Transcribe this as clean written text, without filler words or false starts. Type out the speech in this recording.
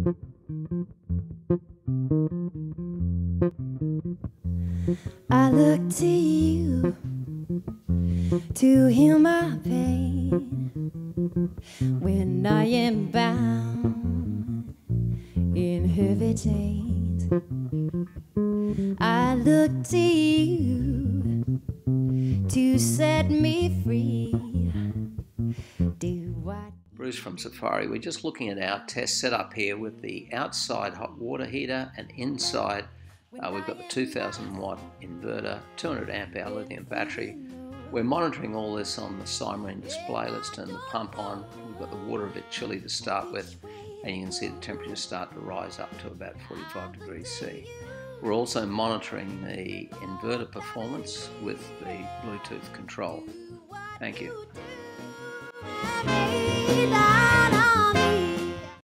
I look to you to heal my pain when I am bound in heavy chains. I look to you to set me free. Do what? Bruce from Safiery. We're just looking at our test setup here with the outside hot water heater, and inside we've got the 2000 watt inverter, 200 amp hour lithium battery. We're monitoring all this on the Safiery display. Let's turn the pump on. We've got the water a bit chilly to start with, and you can see the temperature start to rise up to about 45 degrees C. We're also monitoring the inverter performance with the Bluetooth control. Thank you.